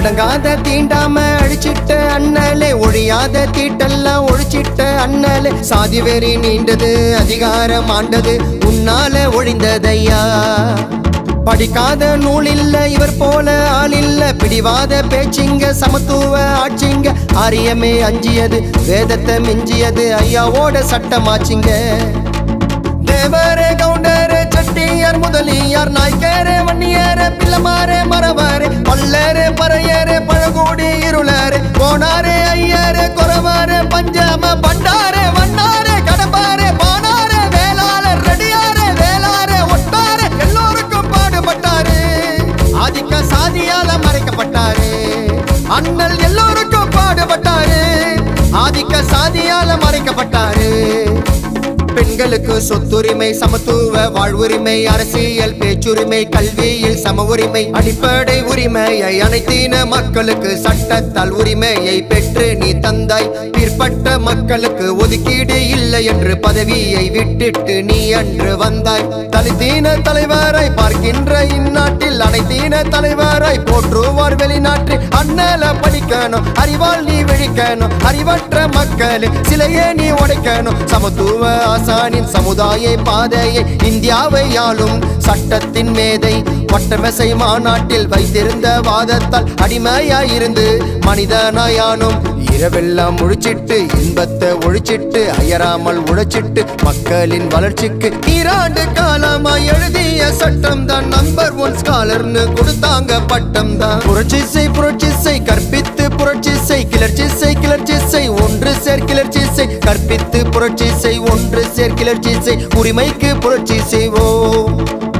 அடங்காத தீண்டாம அழிச்சிட்ட அண்ணலே, ஒழியாத தீட்டெல்லாம் ஒழிச்சிட்ட அண்ணலே. சாதி வெறி நீண்டது, அதிகாரம் ஆண்டது, உன்னால ஒழிந்ததையா. படிக்காத நூல் இல்ல, இவர் போல ஆள் இல்ல, பிடிவாத பேச்சிங்க, சமத்துவ ஆட்சிங்க. ஆரியமே அஞ்சியது, வேதத்தை மிஞ்சியது, ஐயாவோட சட்டமாச்சிங்க. தேவரே கவுண்டரே செட்டியார் முதலியார், நாய்க்கரே வன்னியரே பிள்ளமாரே மரவாரே, பல்லரே பறையரே பழகூடி இருளரே, போனாரே ஐயரே குறவாரே பஞ்சாம பண்டாரே வண்ணாரே கடப்பாரே பானாரே வேளாளர் ரெடியாரே வேளாரே ஒட்டாரே, எல்லோருக்கும் பாடுபட்டாரு. ஆதிக்க சாதியால மறைக்கப்பட்டாரு. அண்ணல் எல்லோருக்கும் பாடுபட்டாரு. ஆதிக்க சாதியால மறைக்கப்பட்டாரு. பெண்களுக்கு சொத்துரிமை, சமத்துவ வாழ்வுரிமை, அரசியல் பேச்சுரிமை, கல்வியில் சம உரிமை, அடிப்படை உரிமையை அனைத்தின மக்களுக்கு சட்டத்தால் உரிமையை பெற்று நீ தந்தாய். பிற்பட்ட மக்களுக்கு ஒதுக்கீடு இல்லை என்று பதவியை விட்டுட்டு நீ அன்று வந்தாய். தலித்தீன தலைவராய் பார்க்கின்ற இந்நாட்டில் அனைத்தீன தலைவராய் போற்றுவார் வெளிநாட்டில். அண்ணல படிக்கணும், அறிவால் நீ விழிக்கணும், அறிவற்ற மக்கள் சிலையே நீ உடைக்கணும். சமத்துவ ஆசானின் சமுதாய பாதையை இந்தியாவை ஆளும் சட்டத்தின் மேதை வட்டமெசை மாநாட்டில் வைத்திருந்த வாதத்தால் அடிமையாயிருந்து மனிதனாயானும். இரவெல்லாம் முழிச்சிட்டு இன்பத்தை ஒழிச்சிட்டு அயராமல் உழைச்சிட்டு மக்களின் வளர்ச்சிக்கு ஈராண்டு காலமாய் எழுதிய சட்டம் தான் நம்பர் 1 ஸ்காலர்னு கொடுத்தாங்க பட்டம் தான். புரட்சி செய் கற்பித்து புரட்சி செய், கிளர்ச்சி செய் ஒன்று சேர் கிளர்ச்சி செய், கற்பித்து புரட்சி செய் ஒன்று சேர் கிளர்ச்சி செய், உரிமைக்கு புரட்சி செய்வோம்.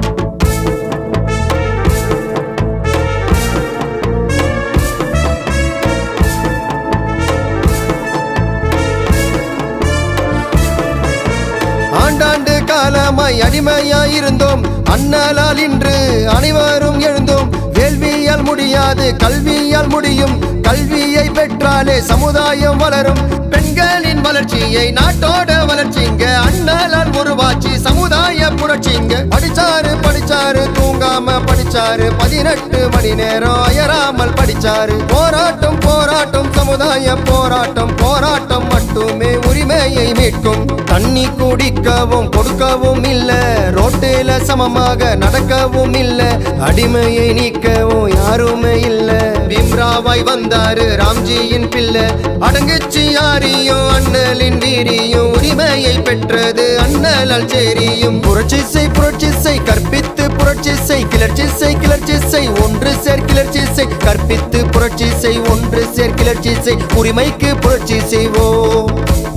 ஆண்டாண்டு காலமாய் அடிமையாயிருந்தோம், அண்ணலால் இன்று அனைவரும் எழுந்தோம். வேள்வியால் முடியாது, கல்வியால் முடியும், கல்வியை பெற்றாலே சமுதாயம் வளரும். பெண்களின் வளர்ச்சியை நாட்டோட வளர்ச்சிங்க, அண்ணலால் உருவாச்சி சமுதாய புரட்சிங்க. படிச்சாரு தூங்காம படிச்சாரு, 18 மணி நேரம் அயராமல் படிச்சாரு. போராட்டம் சமுதாய போராட்டம் மட்டுமே உரிமையை மீட்கும். தண்ணி குடிக்கவும் கொடுக்கவும் இல்ல, ரோட்டில சமமாக நடக்கவும் இல்ல, அடிமையை நீக்கவும் யாருமே இல்ல. பீம்ராவாய் வந்தாரு ராம்ஜியின் பிள்ளை, அடங்குச்சு யாரியும் அண்ணலின் வீரியும், உரிமையை பெற்றது அண்ணலால் சேரியும். புரட்சி செய் கற்பித்து புரட்சி செய், கிளர்ச்சி செய் ஒன்று சேர் கிளர்ச்சி செய், கற்பித்து புரட்சி செய் ஒன்று சேர் கிளர்ச்சி செய், உரிமைக்கு புரட்சி செய்வோம்.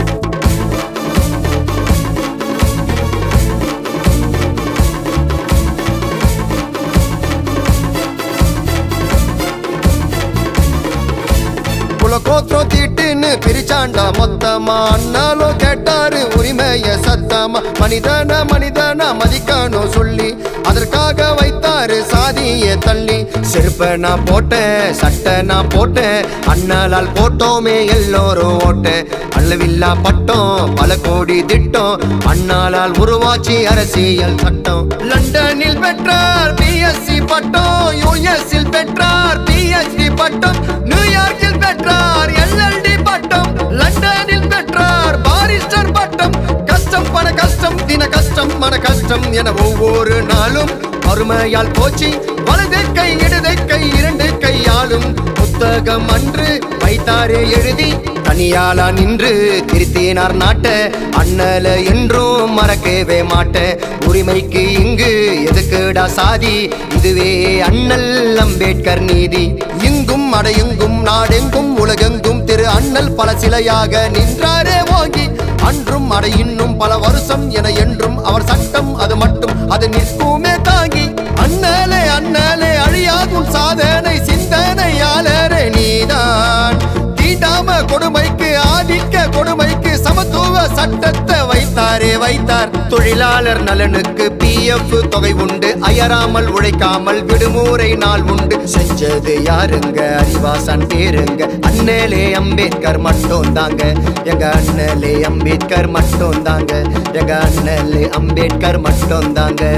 கோத்திரம் தீட்டுன்னு பிரிச்சாண்டா மொத்தமா, அண்ணாலோ கேட்டாரு உரிமைய சத்தமா. மனிதனா மதிக்கணும் சொல்லி அதற்காக வைத்தாரு சாதிய தள்ளி. செருப்ப நான் போட்டேன், சட்டை நான் போட்டேன், அண்ணலால் போட்டோமே எல்லோரும் ஓட்ட. அளவில்லா பட்டம், பல கோடி திட்டம், அண்ணலால் உருவாச்சி அரசியல் சட்டம். லண்டனில் பெற்றார் BSc பட்டம், US-இல் பெற்றார் PhD பட்டம், நியூயார்க்கில் பெற்றார் LLD பட்டம், லண்டனில் பெற்றார் பாரிஸ்டர் பட்டம். கஷ்டம் பண கஷ்டம், தின கஷ்டம் மன கஷ்டம் என ஒவ்வொரு நாளும் அருமையால் போச்சு. வலது கை இடது கை இரண்டு கையாலும் புத்தகம் அன்று வைத்தாரே எழுதி, தனியாலா நின்று திருத்தினார் நாட்ட. அண்ணல என்றும் மறக்கவே மாட்ட. உரிமைக்கு இங்கு எதுக்குடா சாதி, இதுவே அண்ணல் அம்பேத்கர் நீதி. இங்கும் அடையெங்கும் நாடெங்கும் உலகெங்கும் திரு அண்ணல் பல சிலையாக நின்றாரே ஓங்கி. அன்றும் அடை இன்னும் பல வருஷம் என என்றும் அவர் சட்டம் அது மட்டும் அது நிற்குமே தாங்கி. அண்ணலே அண்ணலே அழியாதும் சாதனை சிந்தனையாளரே நீதான். தீண்டாம கொடுமைக்கு ஆதிக்க கொடுமைக்கு சமத்துவ சட்டத்தை வைத்தார். தொழிலாளர் நலனுக்கு PF தொகை உண்டு, அயராமல் உழைக்காமல் விடுமுறை நாள் உண்டு. செஞ்சது யாருங்க, அறிவாசன் பேருங்க, அண்ணலே அம்பேத்கர் மட்டும் தாங்க. எங்க அண்ணலே அம்பேத்கர் மட்டும் தாங்க. எங்க அண்ணலே அம்பேத்கர் மட்டும் தாங்க.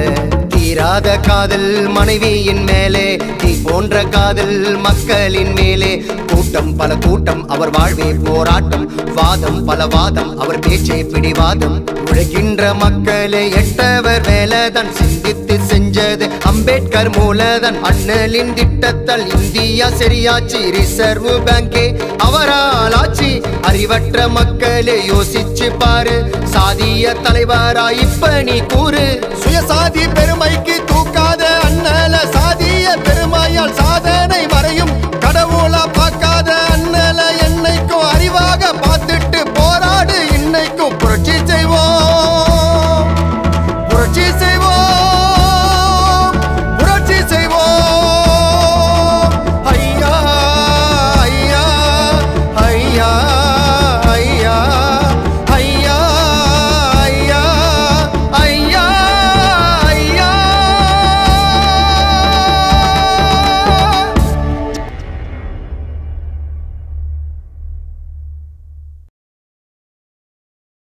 தீராத காதல் மனைவியின் மேலே, தீ போன்ற காதல் மக்களின் மேலே. கூட்டம் பல கூட்டம் அவர் வாழ்வே போராட்டம், வாதம் பல வாதம் அவர் பேச்சே பிடிவாதம். உழைக்கின்ற மக்களை எட்டவர் வேலைதான், சிந்தித்து செஞ்சது அம்பேத்கர் மூலதான். அண்ணலின் திட்டத்தால் இந்தியா சரியாச்சு, ரிசர்வ் பேங்கே அவரால் ஆச்சு. அறிவற்ற மக்களே யோசிச்சு பாரு, சாதிய தலைவரா இப்ப நீ கூறு. சுயசாதி